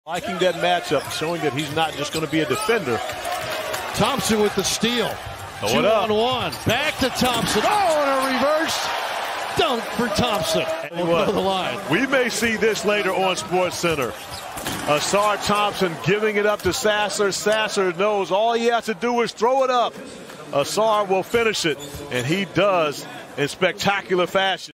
Liking that matchup, showing that he's not just going to be a defender. Thompson with the steal. 2-on-1. Back to Thompson. Oh, and a reverse dunk for Thompson. Over the line. We may see this later on SportsCenter. Ausar Thompson giving it up to Sasser. Sasser knows all he has to do is throw it up. Ausar will finish it, and he does in spectacular fashion.